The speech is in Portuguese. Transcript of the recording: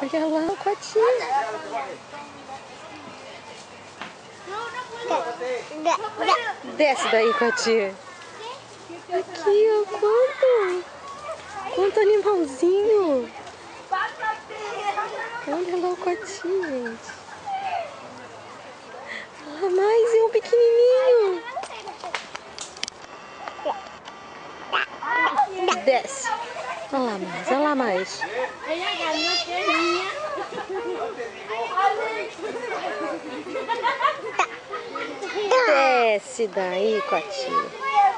Olha lá o cotinho. Desce daí, cotinho. Aqui, ó, quanto? Quanto animalzinho. Olha lá o cotinho, gente. Ah, mais um pequenininho. Desce. Olha lá mais, olha lá mais. Desce daí, cotinho.